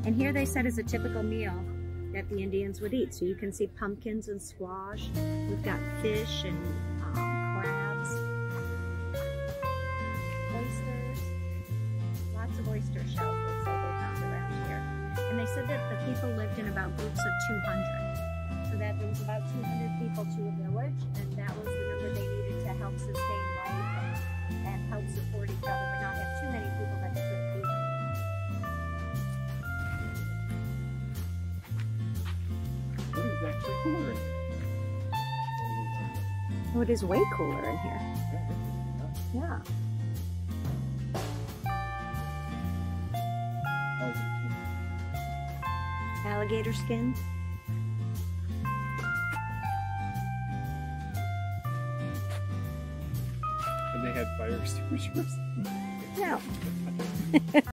And here they said is a typical meal that the Indians would eat. So you can see pumpkins and squash. We've got fish and crabs, oysters, lots of oyster shells they say they found around here. And they said that the people lived in about groups of 200. So that there was about 200 people to a village, and that was the number they needed to help sustain life and help support each other, but not have too many people that they couldn't feed them. What is actually cooler in here? Oh, it is way cooler in here. Yeah. Alligator skin. And they had fire extinguishers. No.